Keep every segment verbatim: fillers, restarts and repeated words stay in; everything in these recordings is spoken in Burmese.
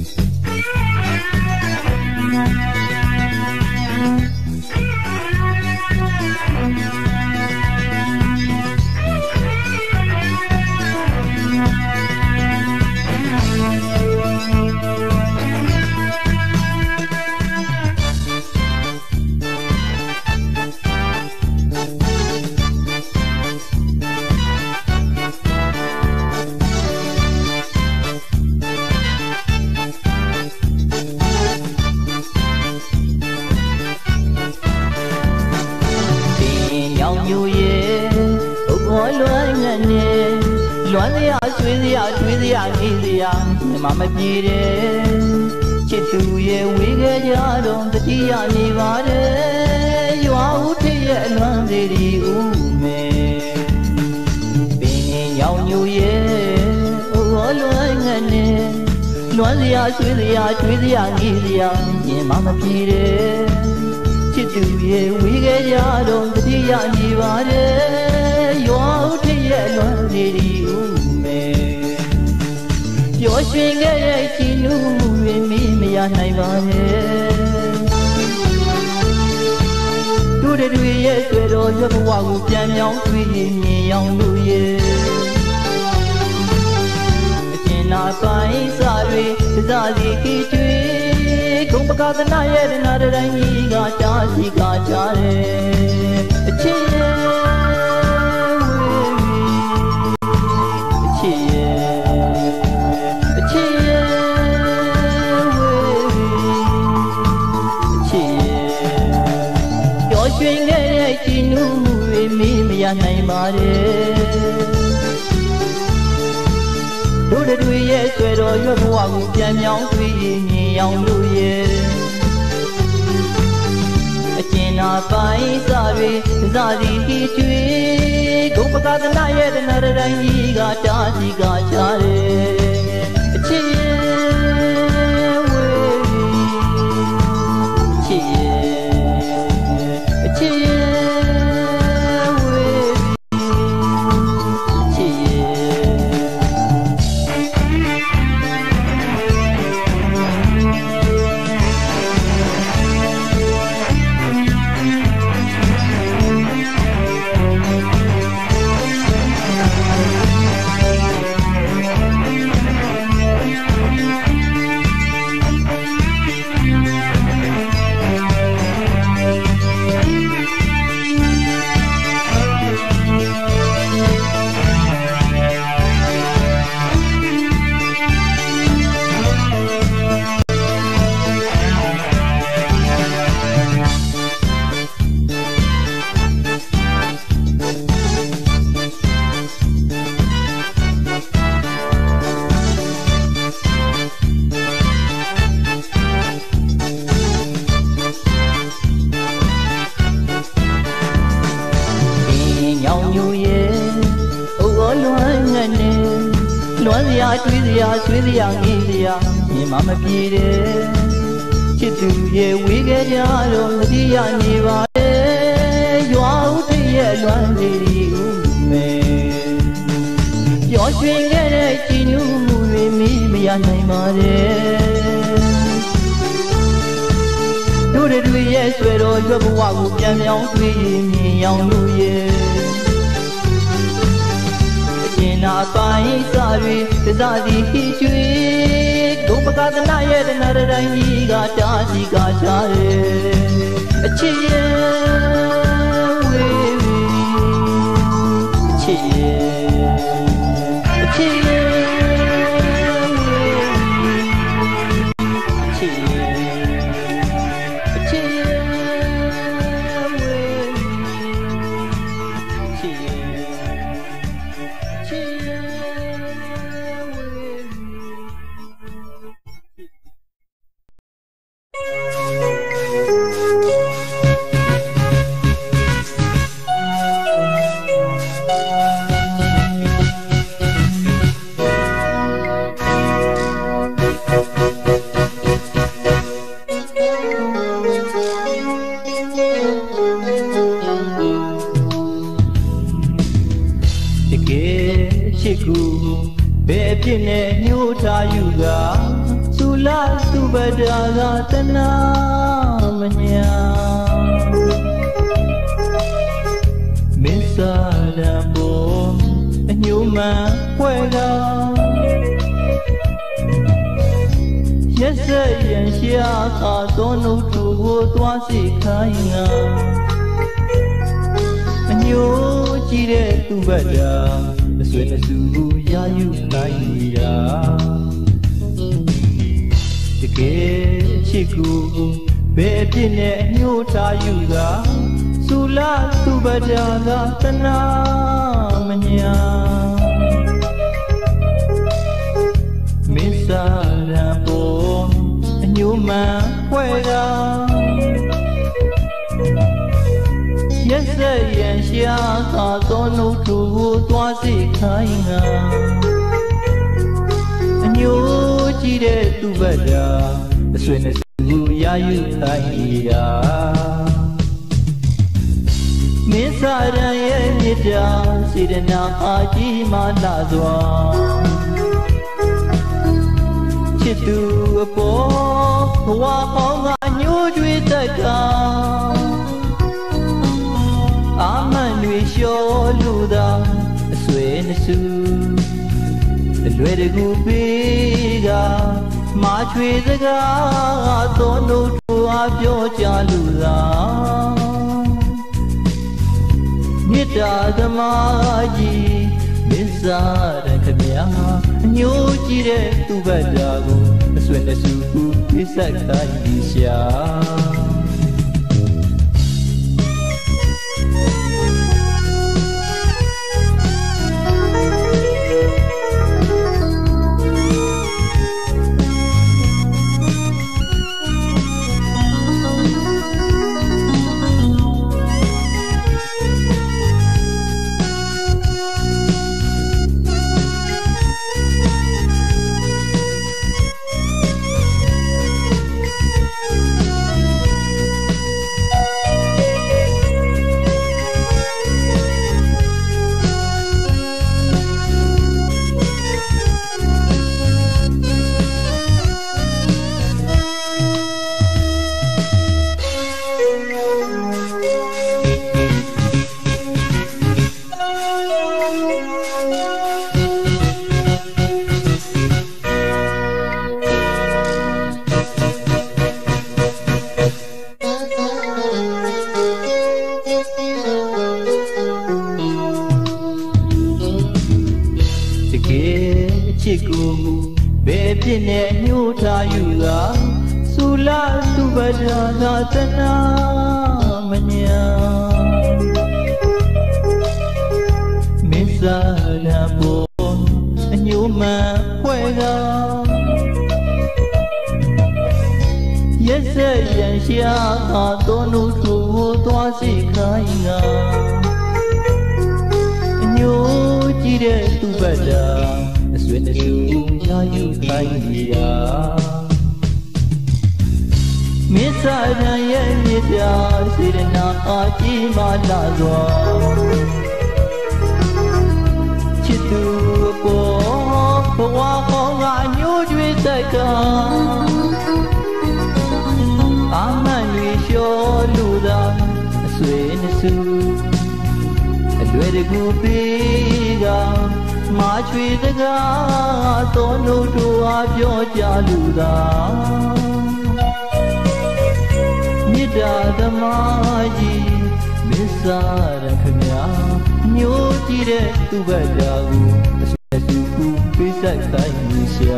Mama Pire, Chituye, Wigajaron, the Tiani Vare, you are Uti and one lady Ume. Being young New Year, oh, Luangane, Luandia, Swilia, Twilia, Gilia, Mama Pire, Chituye, Wigajaron, the Tiani Vare, you are Uti and one lady Ume. Your swing at you with me, and I want it. Do the three years with all your walk, and young queen, young Louis. It's not fine, sorry, it's all the key. Come back the night, another than he got Charlie, got Charlie. Name on it. Do the three years with all your walk, and young queen, young Louis. I cannot buy sorry, Zadi tree. Go back the night, another than he got Charlie, got Charlie. Swilia, Gilia, Mama Pire, Chituye, Wigajaron, the Tiani Vare, you are the one lady Ume. Your swing at you with me, and I mare. Do the three years with all your walk, and young queen, young Louis. Not by sorry, the Zadi tree. Go back the night, another than he got Charlie, got Charlie. A cheer, a cheer, a cheer. Sula subadaga tanamanya Misadambo nyuma wega Yesa yanshia ka tonu tuwo twa si khainga Anyo jire tubada Aswe nasu yayu kaiya Tike chiku be pine anyo tayuga Sula subadaga tanamanya Misadambo nyuma wega Yesa yanshia ka tonu tuwo twa si khainga Anyo jire tubada Aswe nasu yayu kaiya Misara ye nida Sidana aji malazwa Chitu apo Wa konga nyujwi taka Aman wisho luda Aswe nasu Alwe de gubiga Ma chwe zaga Tono tuwa pyo chaluda Nita damaji Misara kamya Nyo jire tubadago Aswe nasu Isakta isya Chiku be pine nyu tayuga Sula subadaga tanamanya Misadambo nyuma wega Yesa yanshia ka tonu tuwo twa si khainga Nyo jire tubada Aswe nasu yayu kaiya Misada ye nida Sidana aji malazwa Chitu apo Wa konga nyujwi taka Aman wisho luda Aswe nasu Alwe de gubiga Ma chwe daga Tono tuwa pyo chaluda Nida damaji Misara kamya Nyo jire tubadagu Aswe suku Isakta isya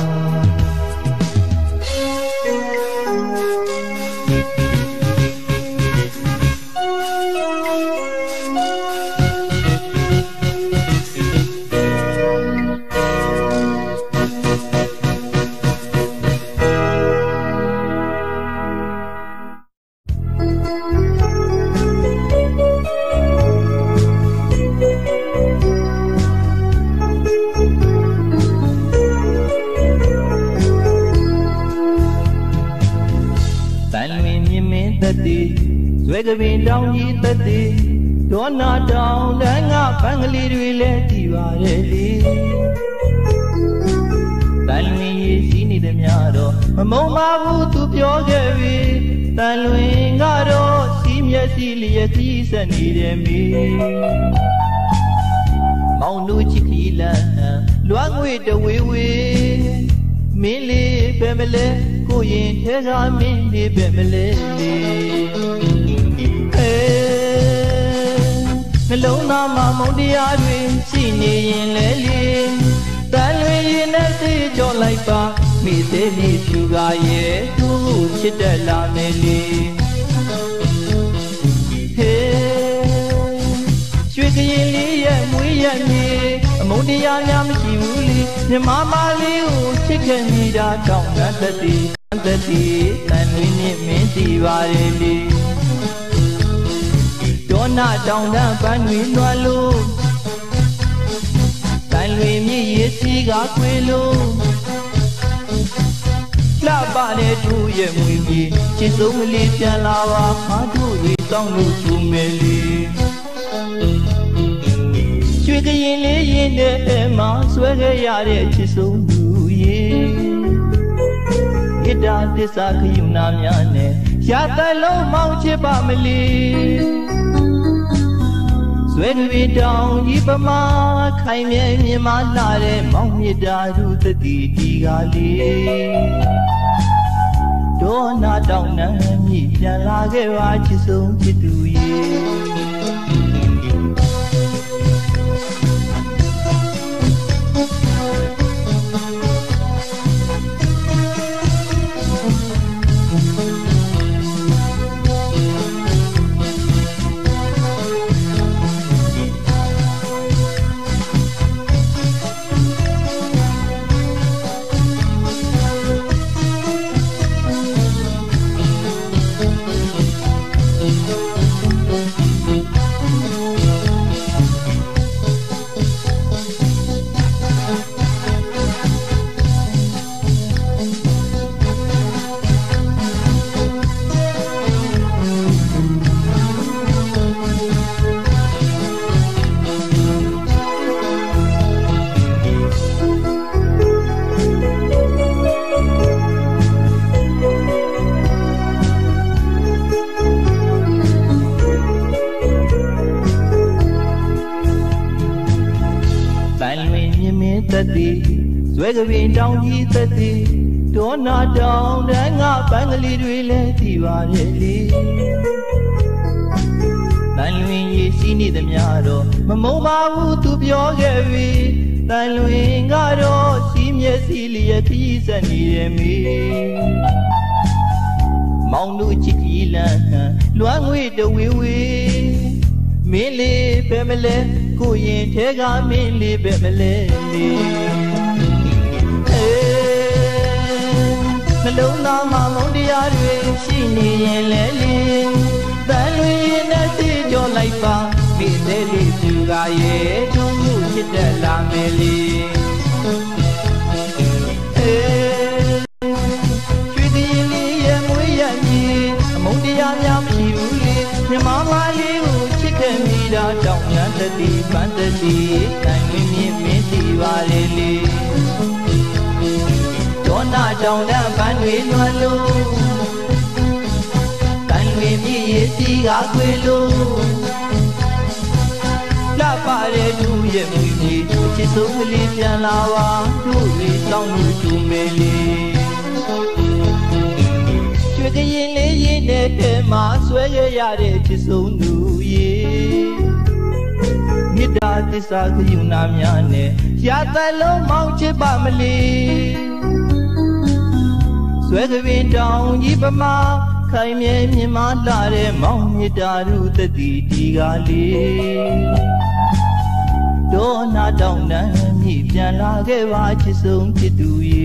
Swagabin down ye tati, Donna down, hang up, Bangali relative. Tell me, see the Miado, မုံပါဘူးသူပြောခဲ့ပြီတန်လွင်ကတော့စီးမျက်စိလျက်စီးဆက်နေတယ်မီမောင်တို့ချစ်ခီလန်လွားငွေတဝေဝေမင်းလေးပဲမလဲကိုရင်ထဲကမင်းလေးပဲမလဲအေးနှလုံးသားမှာမုန်းတရားတွေရှိနေရင်လဲလေတန်လွင်ရင်နဲ့သိကြောလိုက်ပါမိသေးလေးဖြူကရဲ့သူ့ချစ်တက်လာမယ်လေဟေးရွှေကရင်လေးရဲ့မွေးရမြေအမုန်းတရားများမရှိဘူးလေမြမမလေးကိုချစ်ခဲ့နေတာတောင်းတသက်တည်သက်တည်တန်လွင်နဲ့မင်းစီပါလေလေဒေါနာတောင်းတပန်းတွေလွှာလို့တန်လွင်မြည်ရစီကခွေလို့လှပတဲ့သူရဲ့မွေကြီးချစ်ဆုံးလေးပြန်လာပါငါတို့တွေတောင်းလို့သူမယ်လေရွှေကရင်လေးရင်ထဲမှာဆွဲခဲ့ရတဲ့ချစ်ဆုံးသူရေဣတာသစ္စာခယူနာများနဲ့ရတလုံးမောင်းချစ်ပါမလီဆွဲတွေတောင်ကြီးပမာခိုင်မြဲမြင်မလာတဲ့မောင်မြတ်တာသူတတိဒီကလေးဒေါနာတောင်နှံမြည်ပြန်လာခဲ့ပါချစ်ဆုံးချစ်သူရေဆွဲကပင်တောင်ကြီးသက်သည်ဒေါနာတောင်တန်းကပန်းကလေးတွေလည်းသိပါရဲ့လေတန်လွင်ရေစီးနေသမျှတော့မမုန်းပါဘူးသူပြောခဲ့ပြီတန်လွင်ကတော့စီးမျက်စိလျက်ခီးဆက်နေရဲ့မီမောင်တို့ချစ်ကြီးလန်းလွမ်းငွေတဝေဝေမင်းလေးပဲမလဲကိုရင်ထဲကမင်းလေးပဲမလဲလေနှလုံးသားမှာမုန်းတရားတွေရှိနေရင်လဲလေတန်လွင်ရင်နဲ့သိကြောလိုက်ပါမိသေးလေးသူကရဲ့သူ့မှုချစ်တက်လာမယ်လေအေးရွှေကရင်လေးရဲ့မွေးရမြေအမုန်းတရားများမရှိဘူးလေမြမမလေးကိုချစ်ခဲ့မိတာတောင်းရန်တတိပန်းတတိတိုင်ဝင်းမြင့်မင်းစီပါလေလေဒေါနာတောင်တန်းပန်းတွေလွှမ်းလို့တန်တွေမြည်ရစီကခွေလို့လှပတဲ့သူရဲ့မွေကြီးချစ်ဆုံးကလေးပြန်လာပါတို့တွေတောင်းလို့သူမယ်လေရွှေကရင်လေးရင်ထဲမှာဆွဲရရတဲ့ချစ်ဆုံးသူရေမေတ္တာသစ္စာခယူနာများနဲ့ရတလုံးမောင်းချစ်ပါမလီဆွဲကပင်တောင်ကြီးပမာခိုင်မြဲမြင်မလာတဲ့မောင်မြတ်တာသူတတိဒီကလေးဒေါနာတောင်နှံမြည်ပြန်လာခဲ့ပါချစ်ဆုံးချစ်သူရေ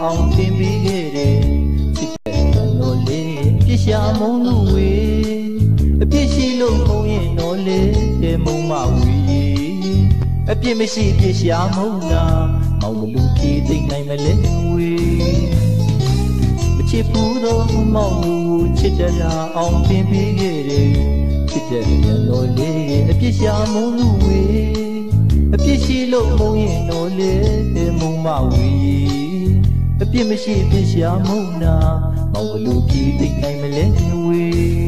အောင်တင်ပေးခဲ့တယ်ချစ်တဲ့တော်လေးပြစ်ရှာမုန်းလို့ဝေအပြစ်ရှိလို့မုန်းရင်တော်လေးတဲ့မုန်းမဝေအပြစ်မရှိပြစ်ရှာမုန်းတာမောင်ဘလူပြေးသိမ့်နိုင်မလဲဝေမချစ်ဘူးတော့မောင်ဘူးချစ်တဲ့လာအောင်တင်ပေးခဲ့တယ်ချစ်တဲ့တော်လေးအပြစ်ရှာမုန်းလို့ဝေအပြစ်ရှိလို့မုန်းရင်တော့လေမုန်းမဝီအပြစ်မရှိပြစ်ရှာမုန်းနာမောင်ဘလူကြည့်သိနိုင်မလဲဝေ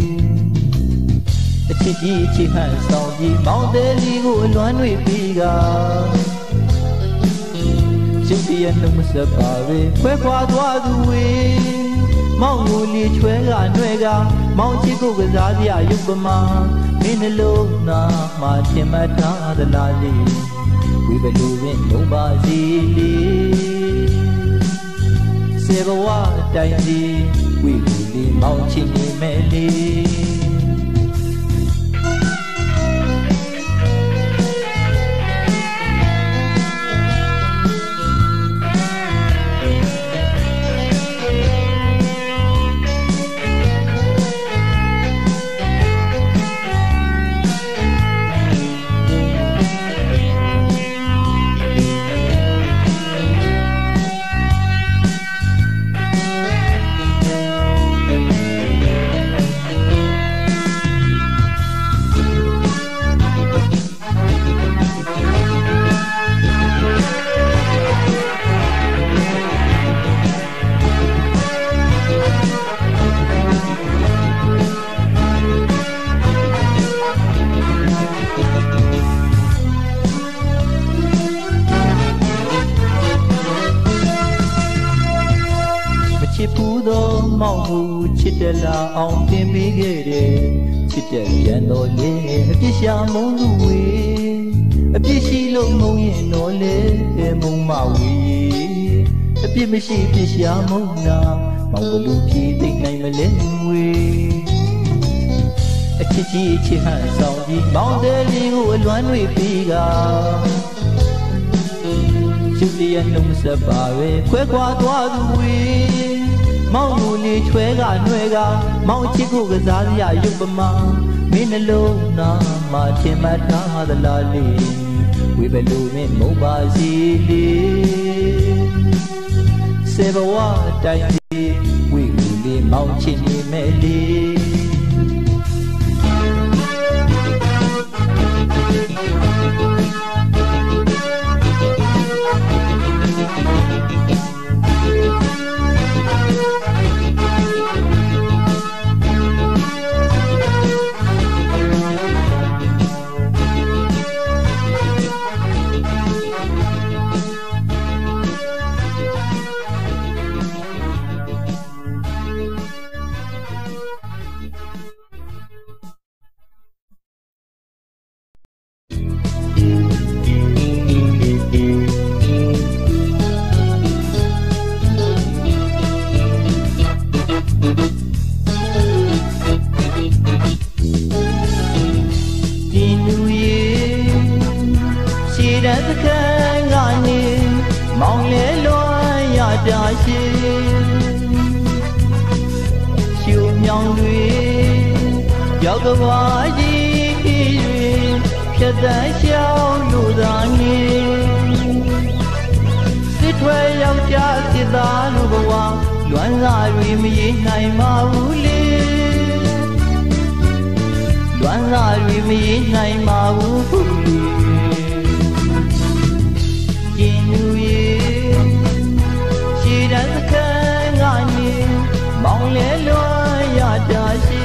အချစ်ကြီးအချစ်ဟန်ဆောင်ကြီးမောင်သေးလေးကိုအလွမ်းတွေပြီးကရုပ်တရက်နှုတ်မဆက်ပါပဲခွဲခွာသွားသူဝေမောင်ကိုလီချွဲကနှွဲကမောင်ချစ်ကိုကစားစရာရုပ်ပမာမင်းနှလုံးသားမှာထင်မှတ်ထားသလားလေဝိဘလူရင်းလုံးပါစီလေစေဘဝတိုင်စီဝိဘူလီမောင်ချစ်နေမယ်လေချစ်ဘူးသောမောင်မှုချစ်တယ်လာအောင်တင်ပေးခဲ့တယ်ချစ်တဲ့ရန်တော်လေးအပြစ်ရှာမုန်းသူဝေအပြစ်ရှိလို့မုန်းရင်တော့လေမုန်းမဝေအပြစ်မရှိပြစ်ရှာမုန်းနာမောင်ဘလူပြေးသိမ့်နိုင်မလဲဝေအချစ်ကြီးအချစ်ဟန်ဆောင်ကြီးမောင်သေးလေးကိုအလွမ်းတွေပြီးကရုပ်တရက်နှုတ်မဆက်ပါပဲခွဲခွာသွားသူဝေမောင်ကိုလေချွဲကနှွဲကမောင်ချစ်ကိုကစားစရာရုပ်ပမာမင်းနှလုံးသားမှာထင်မှတ်ထားသလားလေဝိဘလူမင်းမုန်းပါစီလေစေဘဝတိုင်စီဝိဘူလီမောင်ချစ်နေမယ်လေမောင်လဲလွန်ရတာရှိရှူမြောင်တွေရောက်ကဘာကြီးတွေဖြတ်တန်းရှောင်းလို့သာနေစစ်ထွဲယောက်ျားစစ်သားလူဘဝလွမ်းစာတွေမရေနိုင်ပါဘူးလေလွမ်းစာတွေမရေနိုင်ပါဘူးလေကျင်းလူရန်စခန်းကနေမောင်လဲလွန်ရတာရှိ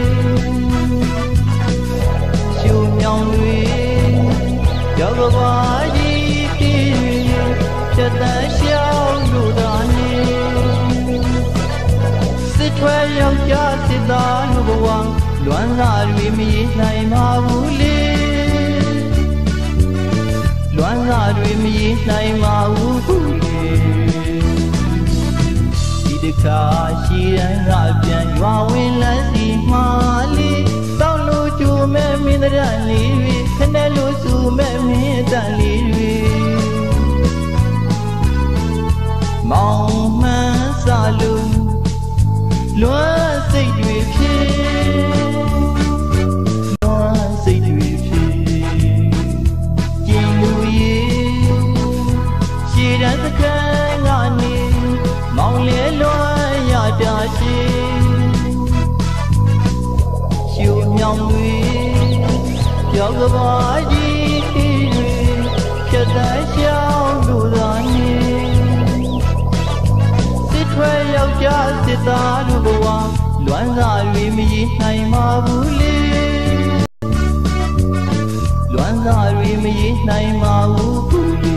ရှူမြောင်တွေရောက်ကဘာကြီးပြည်ဖြတ်တန်းရှောင်းလို့သာနေစစ်ထွဲယောက်ျားစစ်သားလူဘဝလွမ်းစာတွေမရေနိုင်ပါဘူးလေလွမ်းစာတွေမရေနိုင်ပါဘူးလေဒီခါရှိတိုင်းကပြန်ရွာဝင်လန်းစီမှာလေးတောင်းလို့ကျူမဲ့မင်းတရလေးတွေခနဲ့လို့စုမဲ့မင်းတန်လေးတွေမောင်မှန်းစားလို့လွမ်းစိတ်တွေဖြစ်လွမ်းစိတ်တွေဖြစ်ကျင်လူရဲ့ရှည်တန်းစခန်းကနေမောင်လဲလွမ်းရတာရှိရှူမြောင်တွေပြောက်ကဘာကြီးတွေဖြတ်တန်းရှောင်းလို့သာနေစစ်ထွေယောက်ျားစစ်သားလူဘဝလွမ်းစာတွေမရနိုင်ပါဘူးလေလွမ်းစာတွေမရနိုင်ပါဘူးလေ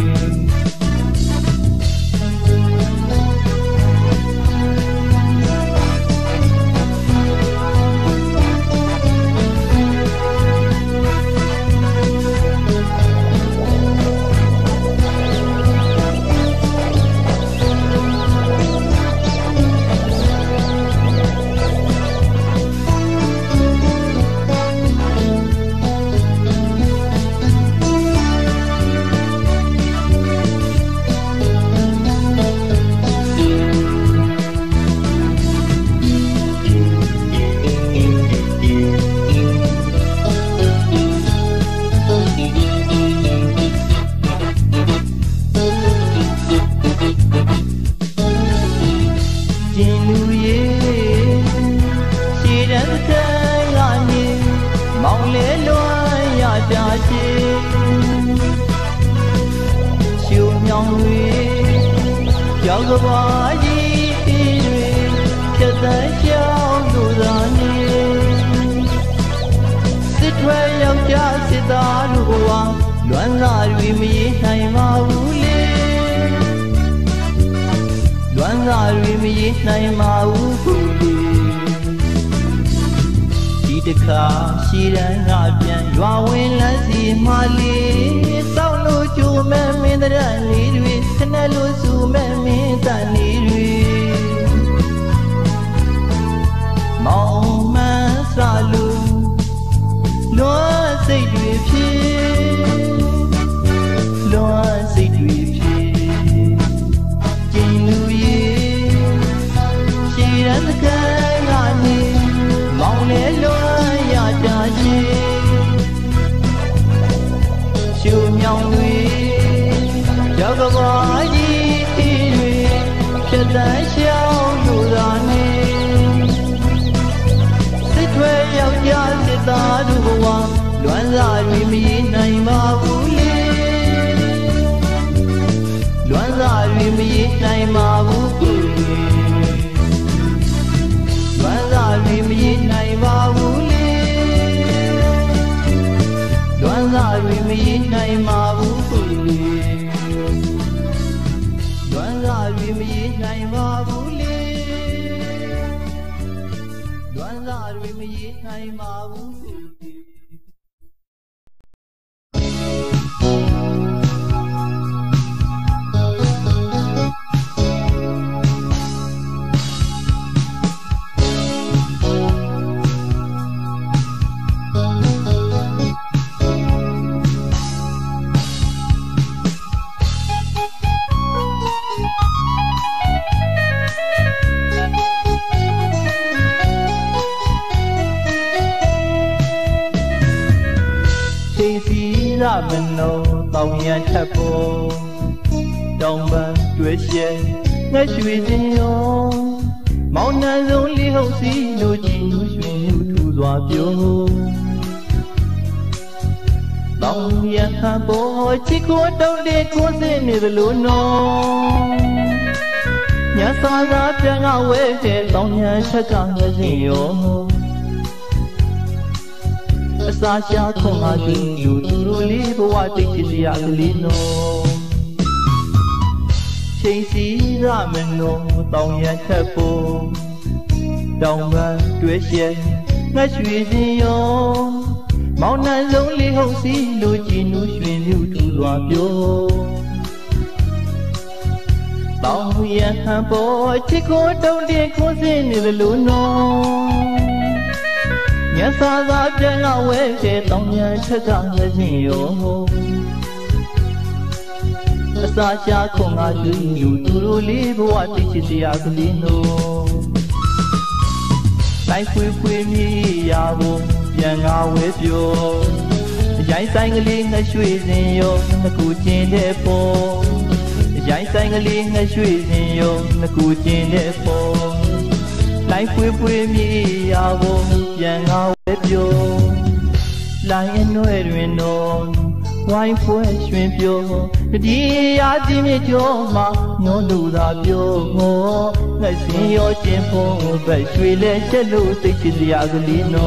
ယောက်ကဘာကြီးတွေဖြတ်တန်းရှောင်းလို့သာနေစစ်ထွေယောက်ျားစစ်သားလူဘဝလွမ်းစာတွေမရနိုင်ပါဘူးလေလွမ်းစာတွေမရနိုင်ပါဘူးလေဒီတခါရှည်တန်းကပြန်ရွာဝင်လမ်းစီမှလေးစောင်းလို့ကြိုမဲ့မင်းတရလေးတွေခနဲ့လို့စုမဲ့မင်းတန်လေးတွေမောင်မှန်းစားလို့လွမ်းစိတ်တွေဖြစ်လွမ်းစိတ်တွေဖြစ်ကျင်လူရဲ့ရှည်တန်းစကားကနေမောင်လဲလွမ်းရတာရှိရှူမြောင်တွေယောက်ကဘာကြီးတွေဖြတ်တန်းရှောင်းလို့သာနေစစ်ထွေယောက်ျားစစ်သားတို့ဘဝလွမ်းစာတွေမရနိုင်ပါဘူးလေလွမ်းစာတွေမရနိုင်ပါဘူးလွမ်းစာတွေမရနိုင်ပါဘူးလေလွမ်းစာတွေမရနိုင်ပါဘူးလေလွမ်းစာတွေမရနိုင်ပါဘူးလေလွမ်းစာတွေမရနိုင်ပါဘူးမနောတောင်ရန်ထပ်ပေါ်တောင်ပန်းတွေ့ရှဲငှက်ရွှေခြင်းရောမောင်နှံဆုံးလေးဟုတ်စီတို့ကြည်ရွှင်ထူစွာပြောတောင်ရန်ထပ်ပေါ်ချစ်ကိုတောင်းတဲ့ကိုစင်းနေသလိုနော်ညစာသာပြန်ကဝဲတဲ့တောင်ရန်ထက်ကငှက်စင်းရောအစာရှာခွန်အားကြီးလူသူတို့လေးဘဝတိတ်ချစ်စရာကလေးနော်ချိန်စီရမနောတောင်ရန်ထက်ဖို့တောင်ပန်းတွေ့ရှဲငှက်ရွှေခြင်းရောမောင်နှံဆုံးလေးဟုတ်စီလူကြည်နူးရွှင်မြူထူစွာပြောတောင်ရန်ဟန်ပေါ်ချစ်ကိုတုံးတဲ့ကိုစင်းနေသလိုနော်ညစာသာပြန်ကဝဲတဲ့တောင်ရန်ထက်ကငှက်ခြင်းရော sa sha khong a tu yu tu ro li bwa ti chit sia kali no lai phwe phwe mi ya bo pian nga we pyo yai sai kali nga shwe sin yo na ku chin de po yai sai kali nga shwe sin yo na ku chin de po lai phwe phwe mi ya bo pian nga we pyo lai en nwe rin no wai phwe shwin pyo di ya di mi jo ma nyo lu da pyo ngo ngai sin yo chin po bai shwe le chet lu tai chit sia kali no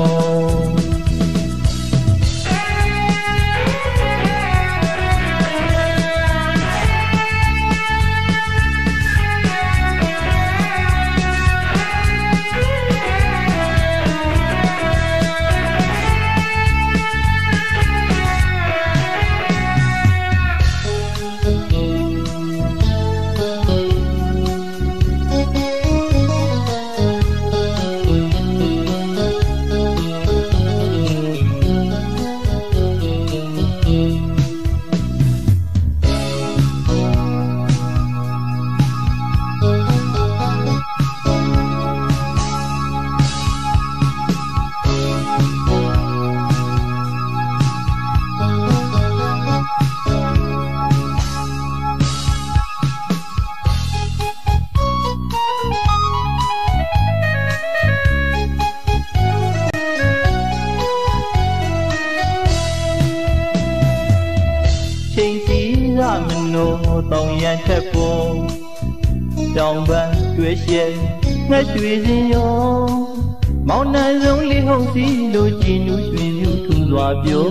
Tông yan thép phố trong ban tuyết xiên ngay suy riêng yo máu nay giống li hồng xí đôi chi núi suy lưu thùng loa biếu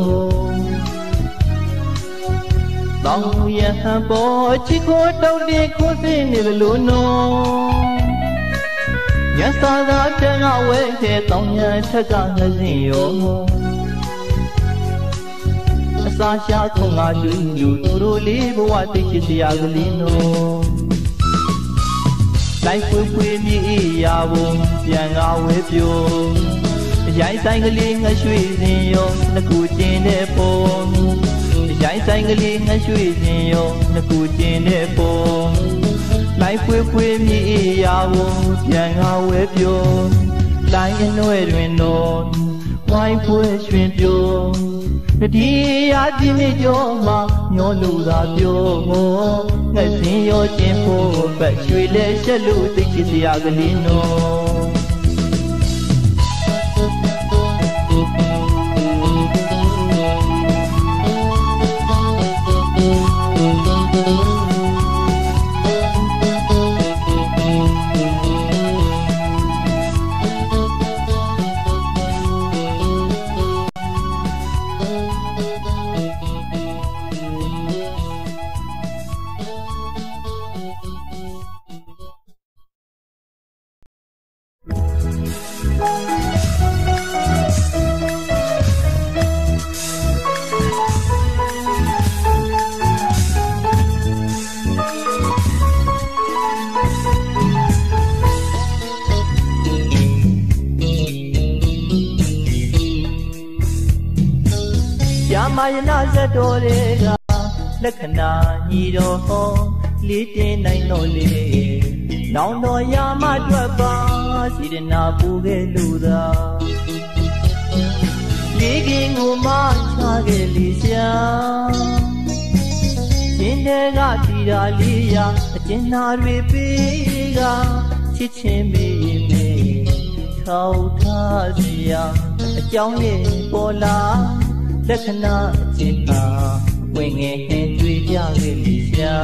tông yan phố chỉ có đâu đi có gì nè luôn no nhớ xa ra trên ngõ quê thì tông yan thép cả người gì yo sa sha khong a tu yu tu ro li bwa ti chit sia kali no lai phwe phwe mi ya bo pian nga we pyo yai sai kali nga shwe sin yo na ku chin de po yai sai kali nga shwe sin yo na ku chin de po lai phwe phwe mi ya bo pian nga we pyo lai en nwe rin no wai phwe shwin pyo di ya di mi jo ma nyo lu da pyo ngo ngai sin yo chin po bai shwe le shet lu tai chit sia kali no Mayana zadorega lakhana ni ro li tin nai no le naung do ya ma twat ba sirana pu ge lu da li kin ko ma cha ge li sia chin de ga ti da li ya achin na rwe pe ga chit chin me me thau tha sia a chaung ye po la lakhana chin a we nge hen twi ja ge li sia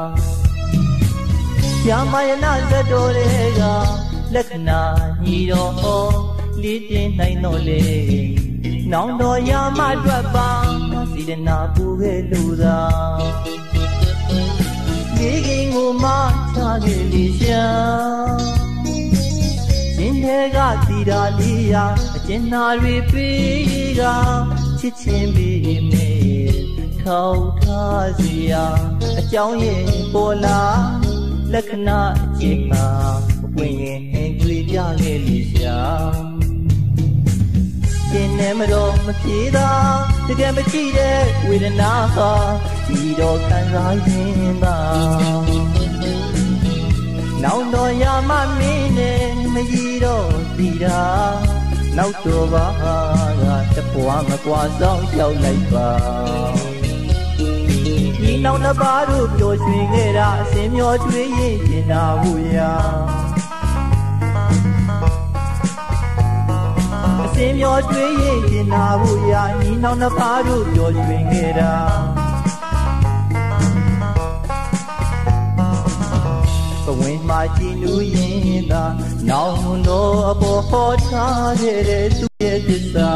ya mayana zadorega lakhana ni ro li tin nai no le naung do ya ma twat ba sirana pu ge lu da li kin ko ma cha ge li sia chin de ga ti da li ya achin na rwe pe ga chit chin bi me thau tha sia a chaung ye po la lakhana chin ma win ye hen twi ja ge li sia chin ne ma ro ma ပြေသာတကယ်မရှိတဲ့ဝေဒနာဟာဒီတော့ခံစားရင်သာနောင်တော်ရမမင်းနဲ့မကြီးတော့စီတာနောက်တော်ပါကတပွားမကွာဆောင်လျှောက်လိုက်ပါဒီနောက်တစ်ပါးတို့ပျော်ရွှင်ခဲ့တာအစင်မျောကျွေးရင်ကျင်နာဘူးရာအစင်မျောကျွေးရင်ကျင်နာဘူးရာဒီနောက်တစ်ပါးတို့ပျော်ရွှင်ခဲ့တာဝင်မှာကြည်နူးရင်သာနောင်တော်အပေါ်ဟောထားခဲ့တဲ့သူရဲ့သစ္စာ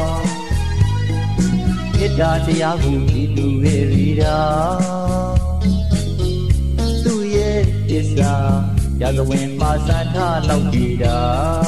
မေတ္တာတရားကိုဒီလူဝေရီတာသူရဲ့သစ္စာရာဇဝင်မှာစံထားလောက်ကြည်တာ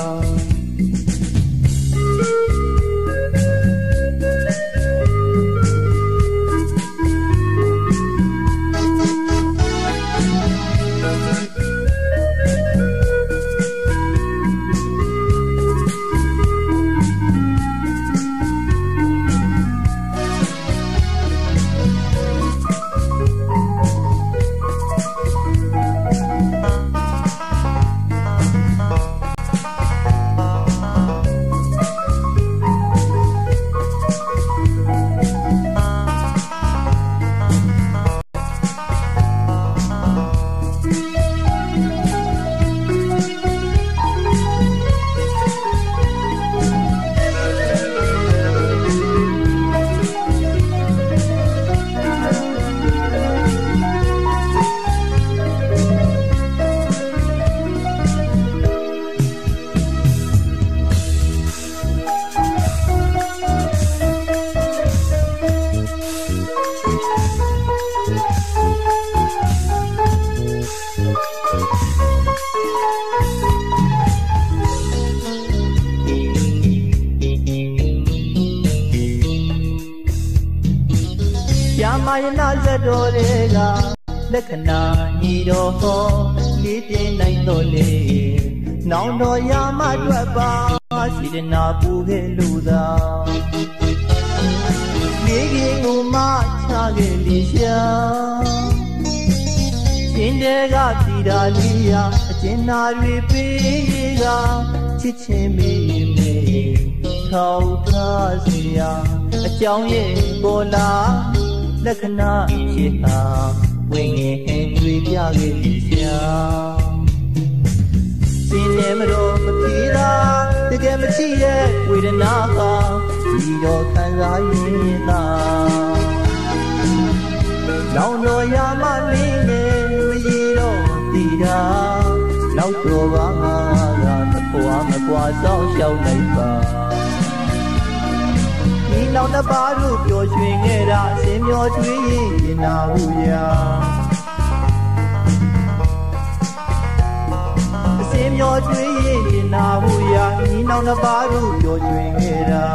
မာယနာဇတ်တော်တွေကလက္ခဏာညီတော်ဟောလေးတင်နိုင်တော်လေနောင်တော်ရမအတွက်ပါစေတနာပူခဲ့လို့သာလေးကြီးကိုမချခဲ့လိရှာရှင်တဲ့ကပြည်သာလေးရာအကျဉ်းနာတွေပေးကချစ်ချင်းမေးမေးထောက်ထားစရာအကြောင်းရဲ့ပေါ်လာလက္ခဏာဖြစ်တာဝိငယ်ဟင်တွေပြခဲ့ပြီရှာစင်နေမတော်မပြေတာတကယ်မရှိတဲ့ဝေဒနာဟာဒီတော့ခံစားရင်သာနောင်တော်ရမလေးနဲ့မရေတော့တည်တာနောက်တော်ပါငါကတပွားမကွာဆောင်လျှောက်လိုက်ပါဒီနောက်တစ်ပါးတို့ပျော်ရွှင်ခဲ့တာအစင်မျောကျွေးရင်ကျင်နာဘူးရာအစင်မျောကျွေးရင်ကျင်နာဘူးရာဒီနောက်တစ်ပါးတို့ပျော်ရွှင်ခဲ့တာ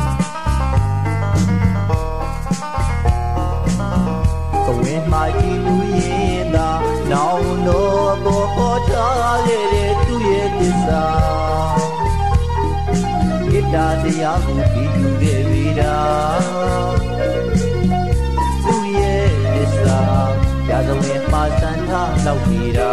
ဘဝမှာကြည်လူရင်သာနောင်တော်ကိုပေါ်ထားခဲ့တဲ့သူရဲ့သစ္စာမေတ္တာတရားကိုဒီလူရဲ့ဝိဒါသူရဲ့သစ္စာရာဇဝင်မှာစံထားလောက်ဝိဒါ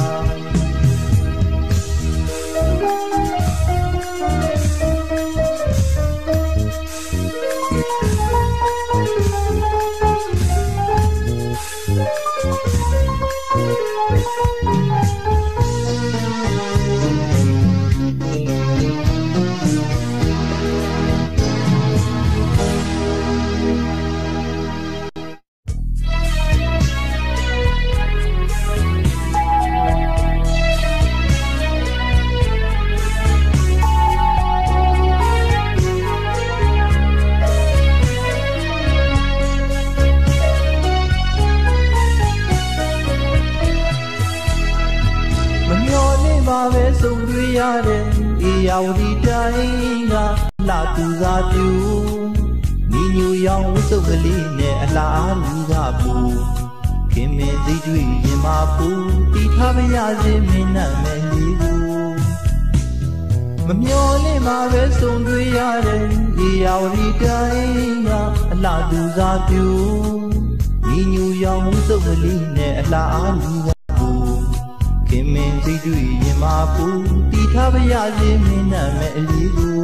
ပဲဆုံတွေ့ရတဲ့အေယာဝတီတိုင်းကလာသူသာပြူမိညူရောင်ဝတ်စုပ်ကလေးနဲ့အလားလူကပူခင်မင်းသိတွေ့ရင်မပူတီထားမရစေမင်းနဲ့မယ်လေးကိုမမျော်လင့်မှာပဲဆုံတွေ့ရတယ်ဒီရောက်ဒီတိုင်းကအလားတူစားပြူညီညူရောင်စုပ်ကလေးနဲ့အလားအားလူကပူခင်မင်းစိတ်တွေ့ရင်မပူတီထားပါရစေမင်းနာမဲ့အလေးကို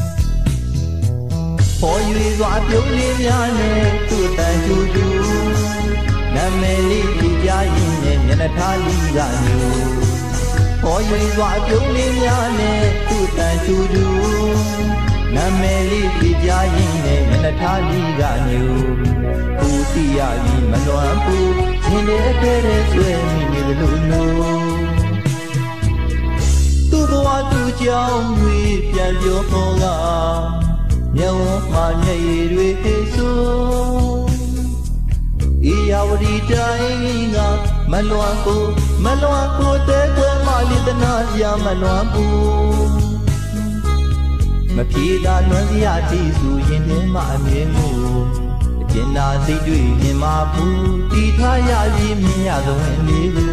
ပေါ်ရွေစွာပြုံးလေးများနဲ့သူ့တန်ချူချူနာမည်လေးကြည်ကြရင်နဲ့မျက်နှာထားလေးကညူပေါ်ရွေစွာပြုံးလေးများနဲ့သူ့တန်ချူချူနာမည်လေးကြည်ကြရင်နဲ့မျက်နှာထားလေးကညူပူတီရပြီးမလွန်ပူရှင်တဲ့အထဲထဲဆွဲမိနေလို့လို့သူ့ဘဝသူ့ကြောင့်တွေပြန်ပြောဟောကမျက်ဝန်းမှာမျက်ရည်တွေဆိုဤယာဝတီတိုင်းကမလွန်ကိုမလွန်ကိုတဲ့ကွယ်မလေးတနာစရာမလွန်ဘူးမပြေသာလွန်စရာတိဆိုရင်ထဲမှာအမြင်ကိုအကျဉ်းသာစိတ်တွေမြင်မှာဘူးတီထားရစီမြင်ရဆုံးလေးကို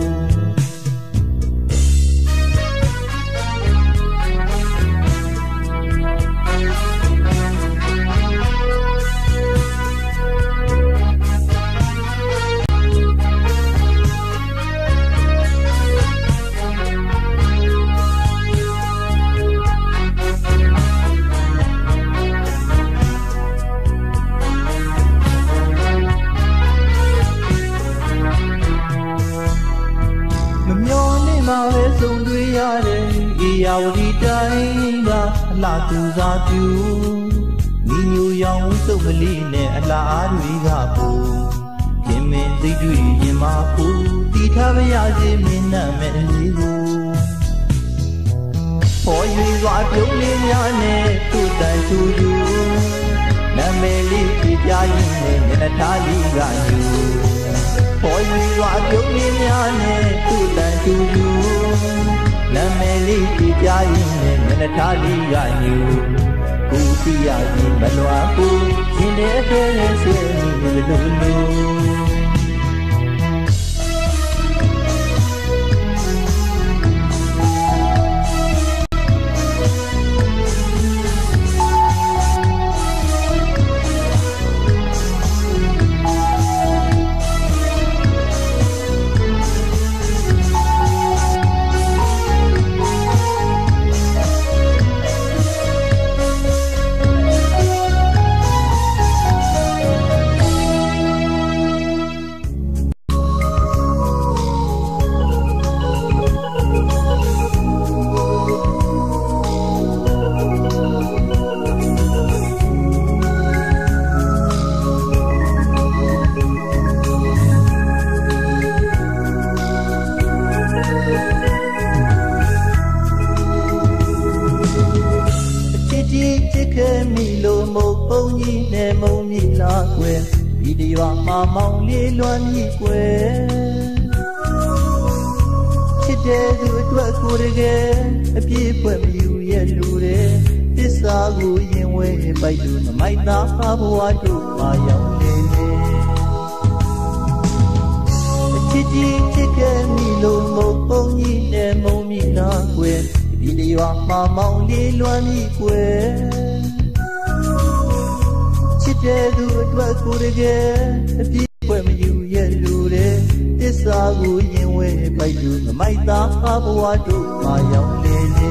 ဆုံတွေ့ရတယ်ဤယာဝတီတိုင်းကအလားတူစားပြူညီညူရောင်စုပ်ကလေးနဲ့အလားအားတွေကပူခင်မင်းစိတ်တွေ့ရင်မပူတီထားပါရစေမင်းနာမဲ့အလေးကိုပေါ်ရွေစွာပြုံးလေးများနဲ့သူ့တန်ချူချူနာမည်လေးကြည်ပြရင်နဲ့မျက်နှာထားလေးကညူပေါ်ရွေစွာပြုံးလေးများနဲ့သူ့တန်ချူချူနာမည်လေးကြည်ပြရင်နဲ့မျက်နှာထားလေးကညူကိုတီရရင်မလွားဘူးရှင်တဲ့အထဲထဲဆွေးမိလို့လို့မာမောင်လေးလွမ်းမြည်ကွယ်ချစ်တဲ့သူအတွက်ကိုယ်တကယ်အပြည့်ဖွယ်မယူရဲ့လူတဲ့သစ္စာကိုရင်ဝဲပိုက်လို့မိုက်သားဘဝတို့ပါရောက်နေလေအချစ်ကြီးချစ်ခဲ့မိလို့မဟုတ်ပုံကြီးနဲ့မုံမိလားကွယ်ဒီလျာမာမောင်လေးလွမ်းမြည်ကွယ်ချစ်တဲ့သူအတွက်ကိုယ်တကယ်အပြည့်ဖွယ်မယူရဲ့လူတဲ့သစ္စာကိုရင်ဝဲပိုက်လို့မိုက်သားဘဝတို့ပါရောက်လေလေ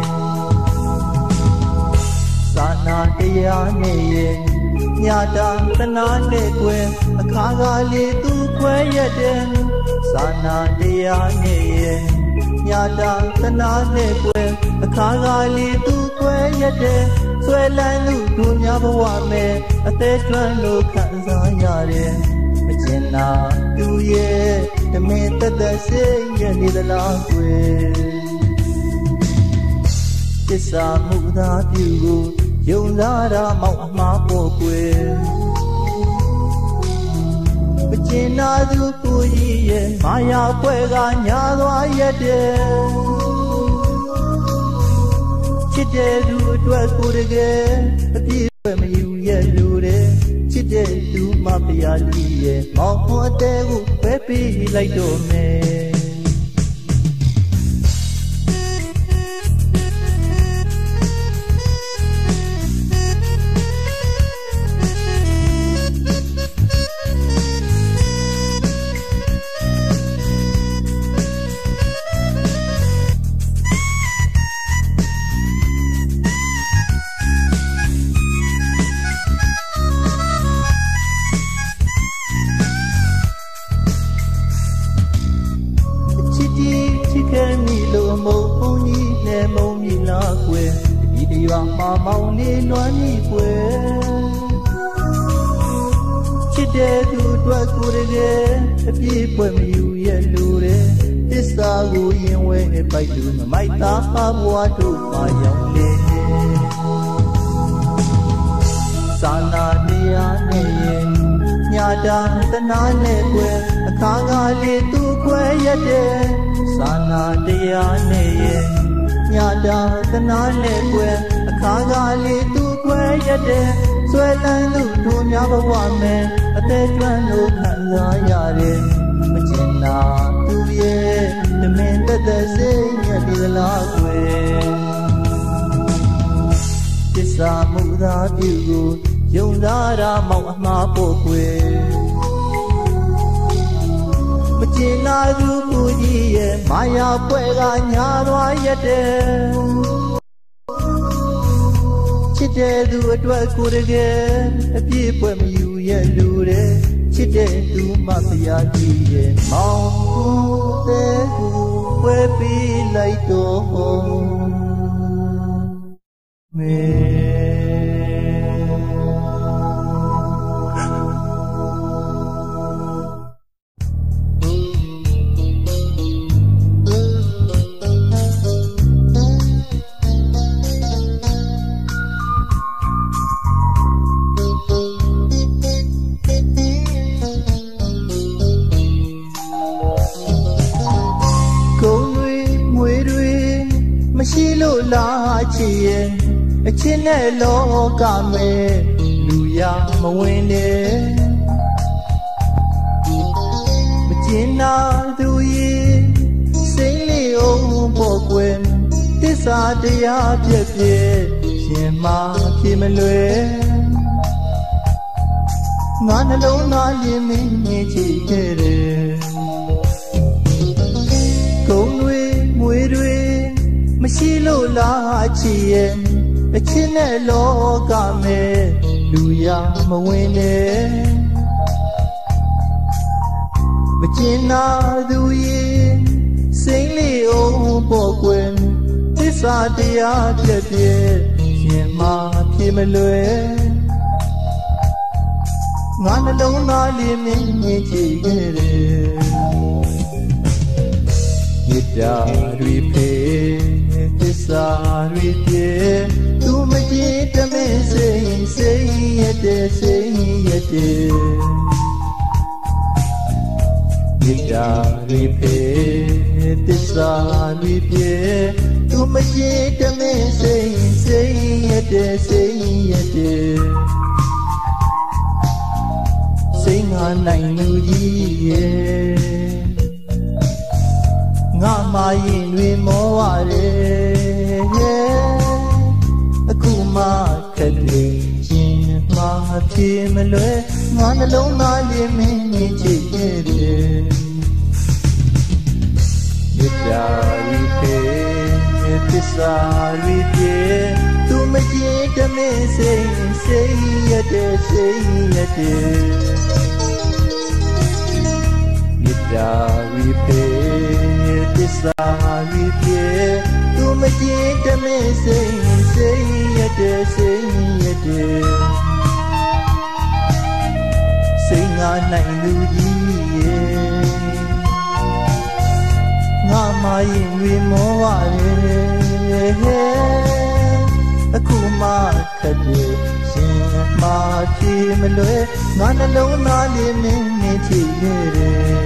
သာနာတရားနဲ့ရဲ့ညာတာတနာနဲ့ကွယ်အခါကလေးသူခွဲရက်တဲ့သာနာတရားနဲ့ရဲ့ညာတာတနာနဲ့ကွယ်အခါကလေးသူခွဲရက်တဲ့ဆွဲလန်းလို့တို့များဘဝမဲ့အသေးကျွမ်းလို့ခံစားရတယ်မချင်တာသူရဲ့တမင်တသက်စိတ်ရနေသလားကွယ်သစ္စာမှုသာပြုကိုယုံလားတာမောက်အမှားပေါ်ကွယ်မချင်တာသူကိုကြီးရဲ့မာယာဖွဲကညာသွားရက်တဲ့ချစ်တဲ့သူအတွက်ကိုယ်တကယ်အပြည့်ပဲမယူရဲ့လူတဲ့ချစ်တဲ့သူမပျားလီရဲ့မောင်ဟောတဲ့ကိုပဲပေးလိုက်တော့မယ်ရွာမှာမောင်လေးလွမ်းမိပွေချစ်တဲ့သူအတွက်ကိုယ်တကယ်အပြည့်ပွင့်မယူရဲ့လူတဲ့သစ္စာကိုရင်ဝဲပိုက်လူမမိုက်သားဘဝတို့မှာရောက်လေသာနာတရားနဲ့ရင်ညာတာတနာနဲ့ကွယ်အခါကလေးသူခွဲရတဲ့သာနာတရားနဲ့ရင်ညာတာတနာနဲ့ကွယ်အခါကလေးသူခွဲရတဲ့ဆွဲလန်းသူတို့များဘဝမယ်အသက်ကျွမ်းလို့ခံစားရတယ်မကျင်နာသူရဲ့တမင်သက်သက်စိတ်ညက်ဒီလားကွယ်သစ္စာမှုသာပြုကိုယုံသားတာမောင်အမှားဖို့ကွယ်မကျင်နာသူကိုကြီးရဲ့မာယာပွဲကညာသွားရတဲ့ချစ်တဲ့သူအတွက်ကိုယ်တကယ်အပြည့်ပွဲမယူရဲ့လူတဲ့ချစ်တဲ့သူမတရားကြီးရဲ့မောင်ကိုတဲ့ကိုပွဲပြီးလိုက်တော့မေမရှိလို့လားချစ်ရဲ့အချင်းနဲ့လောကမဲ့လူရမဝင်နဲ့မကျင်နာသူရဲ့စိတ်လေးအောင်ပေါ်ကွယ်သစ္စာတရားပြည့်ပြည့်ရှင်မပြေမလွယ်ငါနှလုံးသားရင်မင်းမြင်ချစ်ခဲ့တယ်ကုန်းတွေငွေတွေမရှိလို့လားချစ်ရဲ့အချင်းနဲ့လောကမဲ့လူရမဝင်နဲ့မကျင်နာသူရဲ့စိတ်လေးအောင်ပေါ်ကွယ်သစ္စာတရားပြည့်ပြည့်ရှင်မပြေမလွယ်ငါနှလုံးသားလေးမြင်မြင်ကြည့်ခဲ့တယ်မေတ္တာတွေဖေးသစ္စာတွေပြေသူမကြည့်တမင်းစိတ်စိတ်ရတဲ့စိတ်ရတဲ့မေတ္တာတွေဖေးသစ္စာတွေပြေသူမကြည့်တမင်းစိတ်စိတ်ရတဲ့စိတ်ရတဲ့စိတ်ငါနိုင်လူကြီးရဲ့ငါမရင်တွေမောရတယ်အခုမှခက်တယ်ချင်းမှာပြေမလွယ်ငါနှလုံးသားလေးမင်းမြင်ချစ်ခဲ့တယ်မေတ္တာရီပေသစ္စာရီပြေသူမကြည့်တမင်းစိတ်စိတ်ရတဲ့စိတ်ရတဲ့မေတ္တာရီပေသစ္စာရီပြေသူမကြည့်တမင်းစိတ်စိတ်ရတဲ့စိတ်ရတဲ့စိတ်ငါနိုင်လူကြီးရဲ့ငါမရင်တွေမောရတယ်အခုမှခက်တယ်ရှင်မပြေမလွယ်ငါနှလုံးသားလေးမင်းမြင်ချစ်ခဲ့တယ်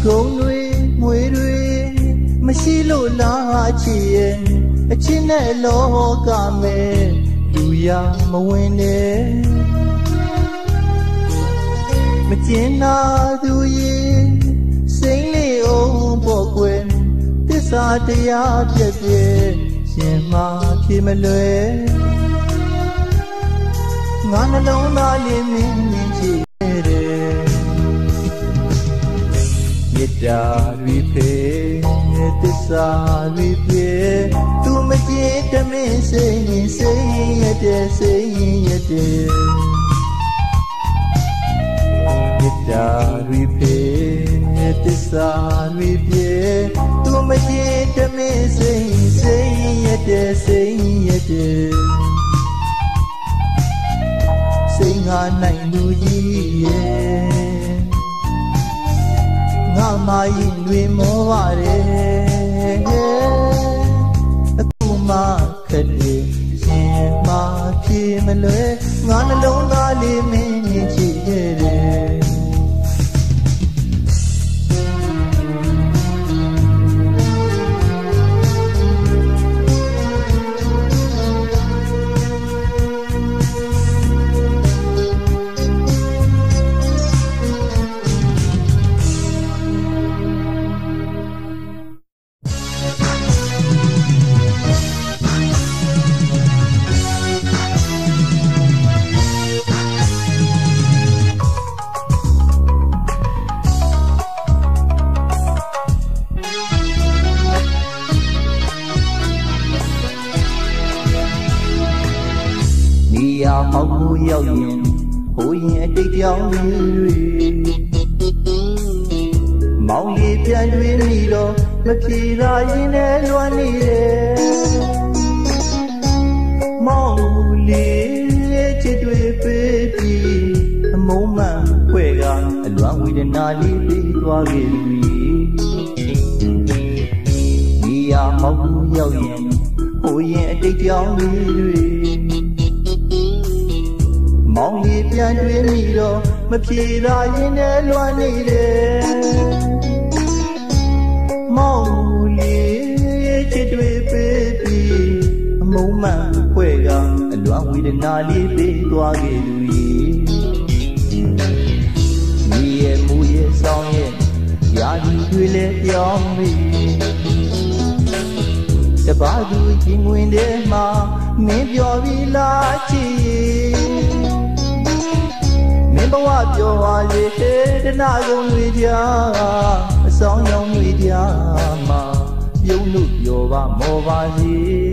ကုန်တွေငွေတွေမရှိလို့လားချစ်ရဲ့အချင်းနဲ့လောကမဲ့လူရမဝင်နဲ့မကျင်နာသူရဲ့စိမ့်လေးအောင်ပေါ်ကွယ်သစ္စာတရားပြည့်ပြည့်ရှင်မဖြစ်မလွယ်ငါနှလုံးသားလေးမင်းမြင်ချစ်တယ်မေတ္တာတွေဖေးသစ္စာတွေပြေသူမကြည့်တမင်းစိတ်ရင်စိတ်ရတဲ့စိတ်ရတဲ့မေတ္တာတွေဖေးသစ္စာတွေပြေသူမကြည့်တမင်းစိတ်စိတ်ရတဲ့စိတ်ရတဲ့စိတ်ငါနိုင်လူကြီးရဲ့ငါမရင်တွေမောပါတယ်အခုမှခက်တယ်ရှင်မပြေမလွယ်ငါနှလုံးသားလေးမင်းမြင်ချစ်ခဲ့တယ်ဟောက်ကိုရောက်ရင်ဟိုရင်အတိတ်ပြောင်းတွေမောင်လေးပြန်တွေ့မိတော့မဖြေသာရင်လည်းလွမ်းနေတယ်မောင်လေးချစ်တွေ့ပေးပြီးအမုန်းမှန်ဖွဲ့ကအလွမ်းဝေဒနာလေးပြီးသွားခဲ့ပြီဒီဟာဟောက်ကိုရောက်ရင်ဟိုရင်အတိတ်ပြောင်းတွေမောင်လေးပြန်တွေ့မိတော့မဖြေသာရင်လည်းလွမ်းနေတယ်မောင်လေးချစ်တွေ့ပေးပြီးအမုန်းမှန်ဖွဲ့ကအလွမ်းဝေဒနာလေးပေးသွားခဲ့သူကြီးမိရဲ့မူရဲ့ဆောင်ရဲ့ရာဒီတွေလည်းပြောင်းပြီတပါးသူချင်းဝင်တဲ့မှာမင်းပြောပြီးလားချစ်မင်းဘဝပြောပါလေတနာကုန်တွေကြားအဆောင်ရောင်တွေကြားမှာပြုံးလို့ပြောပါမောပါစီ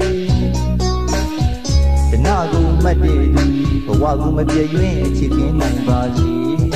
တနာကုန်မတ်တဲ့သူဘဝကိုမပြေရွင်အချစ်ကင်းနိုင်ပါစီ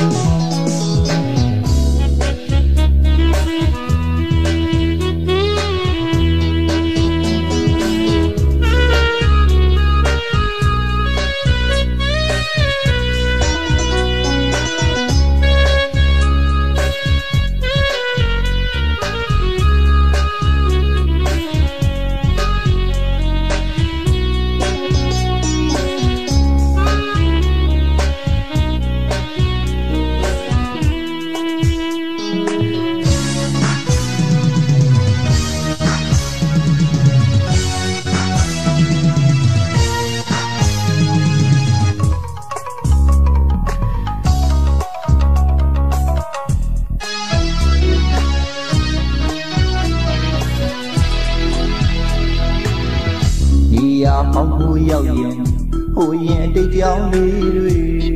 ဟောက်ကိုရောက်ရင်ဟိုရင်အတိတ်ပြောင်းလေးတွေ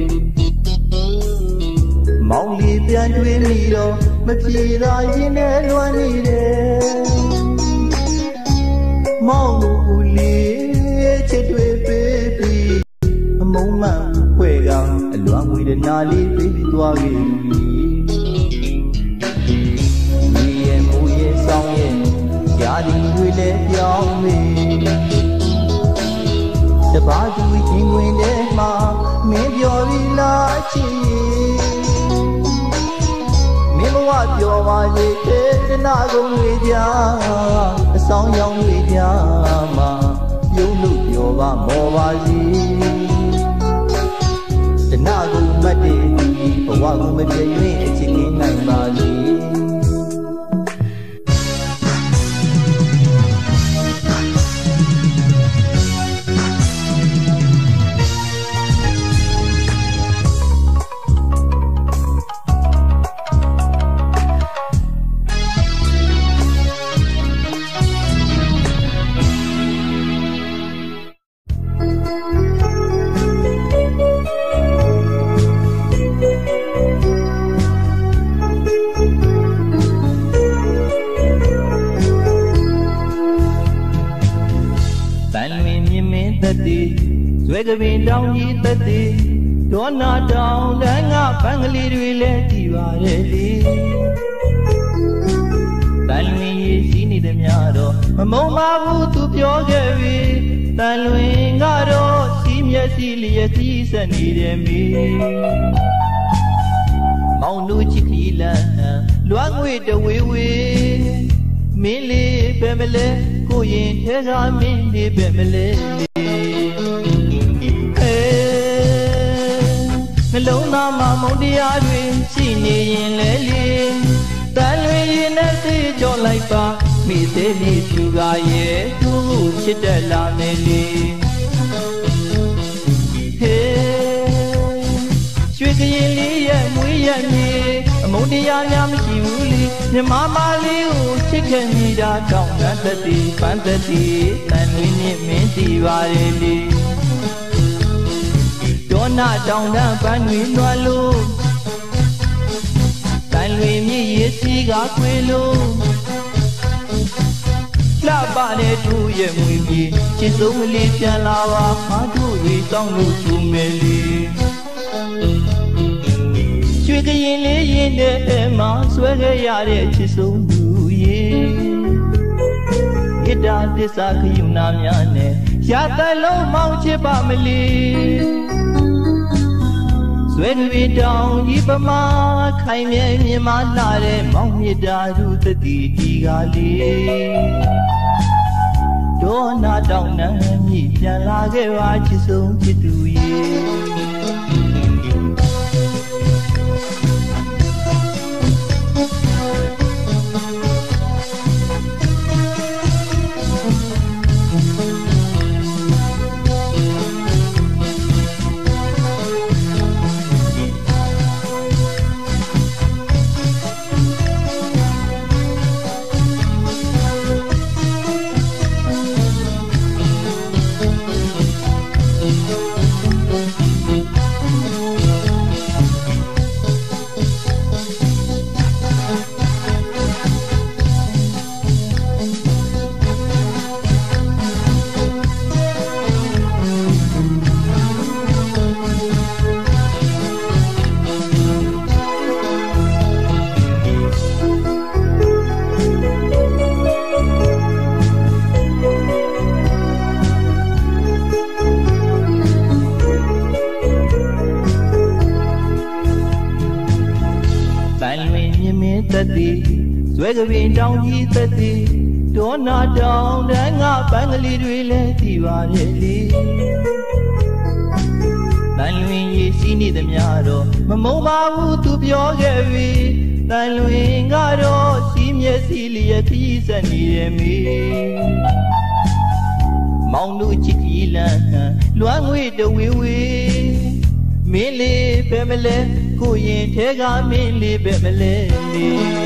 မောင်လေးပြန်တွေ့မိတော့မပြေသာရင်လည်းလွမ်းနေတယ်မောင်လေးချစ်တွေ့ပေးပြီးအမုန်းမှန်ဖွဲ့ကအလွမ်းဝေဒနာလေးပေးသွားခဲ့ပြီမိရဲ့မူရဲ့ဆောင်ရဲ့ရာဒီတွေလည်းပြောင်းပြီတပါးသူချင်းဝင်တဲ့မှာမင်းပြောပြီးလားချစ်မင်းဘဝပြောပါလေတနာကုန်တွေကြားအဆောင်ရောင်တွေကြားမှာပြုံးလို့ပြောပါမောပါစီတနာကုန်မတ်တဲ့ဘဝကိုမပြေရွင်အချစ်ကင်းနိုင်ပါလေဆွဲကပင်တောင်ကြီးသက်သေးဒေါနာတောင်တန်းကပန်းကလေးတွေလည်းကြည်ပါရဲ့လေတန်လွင်ရေးရှိနေသည်များတော့မမုံပါဘူးသူပြောခဲ့ပြီတန်လွင်ကတော့စီးမျက်စီလျက်စီးဆက်နေတယ်မီမောင်တို့ချစ်ခီလန်လွမ်းငွေတဝေဝေမင်းလေးပဲမလဲကိုရင်ထဲကမင်းလေးပဲမလဲနှလုံးသားမှာမုန်းတရားတွေရှိနေရင်လဲလေတန်လွင်ရင်နဲ့စိတ်ကြောလိုက်ပါမိသေးမိဖြူကရဲ့သူ့ကိုချစ်တတ်လာမယ်လေဟေးရွှေကရင်လေးရဲ့မွေးရမြေအမုန်းတရားများမရှိဘူးလေမြမမလေးကိုချစ်ခဲ့မိတာတောင်းတသက်တည်ပန်းသက်တည်တန်လွင်နဲ့မင်းတည်ပါလေလေဒေါနာတောင်တန်းပန်းတွေလွှမ်းလို့တန်လွင်မြည်ရစီကခွေလို့လှပတဲ့သူ့ရဲ့မွေပြေချစ်ဆုံးကလေးပြန်လာပါငါတို့တွေတောင်းလို့သူမယ်လေရွှေကရင်လေးရင်တဲ့မှာဆွဲခဲ့ရတဲ့ချစ်ဆုံးသူရဲ့ဣဒ္ဓသစ္စာခယူနာများနဲ့ရသလုံးမောင်းချစ်ပါမလီဆွဲတွေတောင်ကြီးပမာခိုင်မြဲမြင်မလာတဲ့မောင်မြတ်တာသူတတိတီကလေးဒေါနာတောင်နှမ်းမြည်ပြန်လာခဲ့ပါချစ်ဆုံးချစ်သူရဲ့ဆွဲကပင်တောင်ကြီးသက်သေးဒေါနာတောင်တန်းကပန်းကလေးတွေလည်းကြည်ပါရဲ့လေတန်လွင်ရေးရှိနေသည်များတော့မမုံပါဘူးသူပြောခဲ့ပြီတန်လွင်ကတော့စီးမျက်စီလျက်စီးဆက်နေတယ်မီမောင်တို့ချစ်ခီလန်လွမ်းငွေတဝေဝေမင်းလေးပဲမလဲကိုရင်ထဲကမင်းလေးပဲမလဲလေ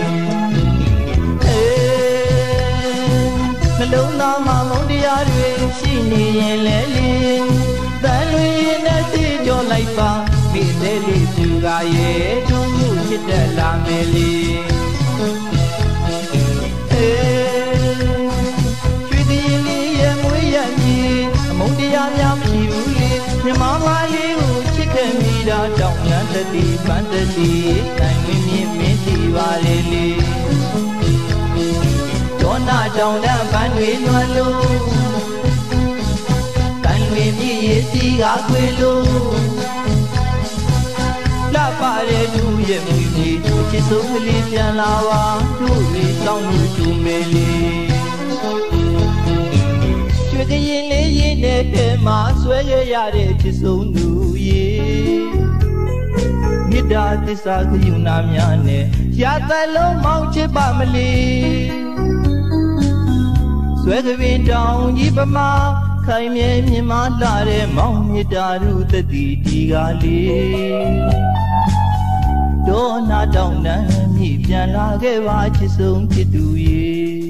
နှလုံးသားမှာမုန်းတရားတွေရှိနေရင်လဲလေတန်လွင်ရင်နဲ့စိတ်ကြောလိုက်ပါမိသေးလေးသူကရဲ့သူ့ကိုချစ်တတ်လာမယ်လေအေးရွှေကရင်လေးရဲ့မွေးရမြေအမုန်းတရားများမရှိဘူးလေမြမမလေးကိုချစ်ခဲ့မိတာတောင်းတသက်တည်ပန်းသက်တည်တန်လွင်မြင်မင်းတည်ပါလေလေဒေါနာတောင်တန်းပန်းတွေလွှမ်းလို့တန်လွင်မြည်ရစီကခွေလို့လှပတဲ့သူ့ရဲ့မွေပြေချစ်ဆုံးကလေးပြန်လာပါတို့တွေတောင်းလို့သူမယ်လေရွှေကရင်လေးရင်တဲ့မှာဆွဲရရတဲ့ချစ်ဆုံးသူရဲ့မေတ္တာသစ္စာကယူနာများနဲ့ရသလုံးမောင်းချစ်ပါမလီဆွဲကပင်တောင်ကြီးပမာခိုင်မြဲမြင်မလာတဲ့မောင်မြတ်တာသူတတိတီကလေးဒေါနာတောင်နှမ်းမြည်ပြန်လာခဲ့ပါချစ်ဆုံးချစ်သူရဲ့